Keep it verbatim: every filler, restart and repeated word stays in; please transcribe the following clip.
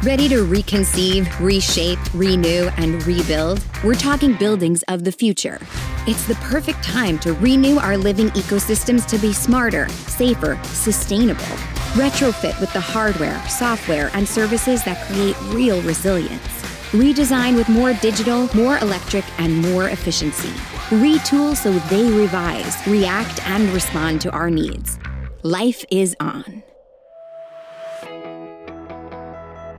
Ready to reconceive, reshape, renew, and rebuild? We're talking buildings of the future. It's the perfect time to renew our living ecosystems to be smarter, safer, sustainable. Retrofit with the hardware, software, and services that create real resilience. Redesign with more digital, more electric, and more efficiency. Retool so they revise, react, and respond to our needs. Life is on.